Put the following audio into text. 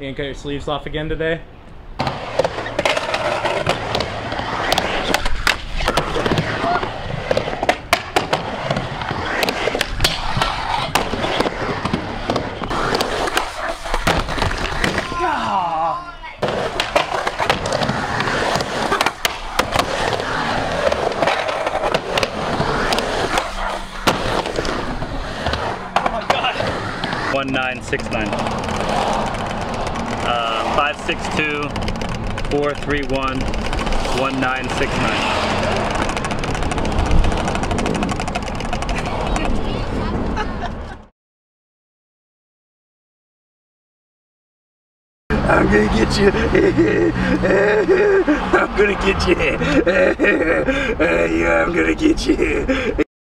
You gonna cut your sleeves off again today? Oh my God. 1969. 562 431 1969. I'm gonna get you. I'm gonna get you. Yeah, I'm gonna get you.